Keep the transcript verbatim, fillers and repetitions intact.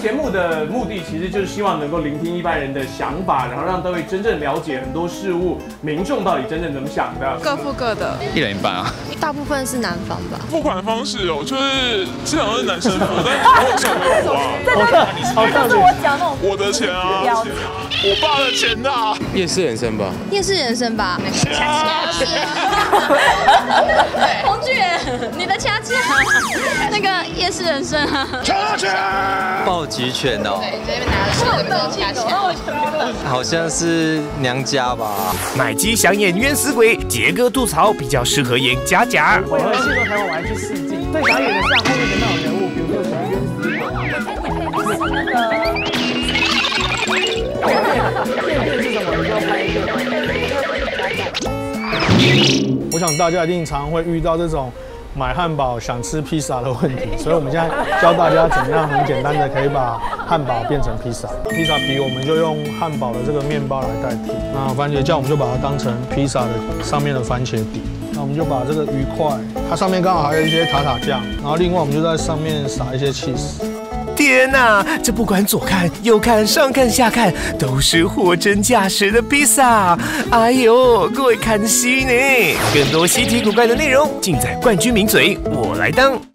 节目的目的其实就是希望能够聆听一般人的想法，然后让各位真正了解很多事物，民众到底真正怎么想的。 各付各的， 一人一半啊。 大部分是男方吧。 付款方式哦，就是基本上是男生付，但我想给我啊。 好像好像是我讲那种我的钱啊，我爸的钱呐。 夜市人生吧。 夜市人生吧。 恰恰。 洪俊元，你的恰恰。那个夜市人生啊。 恰恰。 暴击拳哦。 对，这边拿的是那个恰恰。 好像是娘家吧。 买鸡想演冤死鬼，杰哥吐槽比较适合演假假。 我有戏的时候台湾我还去试镜，最想演的像后面的那种人物，比如说什么冤死鬼啊。片片是什么？你就要拍一个。 我想大家一定常常会遇到这种买汉堡想吃披萨的问题，所以我们现在教大家怎么样很简单的可以把汉堡变成披萨。披萨皮我们就用汉堡的这个面包来代替，那番茄酱我们就把它当成披萨的上面的番茄底。那我们就把这个鱼块，它上面刚好还有一些塔塔酱，然后另外我们就在上面撒一些 cheese。 天哪，这不管左看右看上看下看，都是货真价实的披萨。哎呦，各位看戏呢！更多稀奇古怪的内容，尽在冠军名嘴我来当。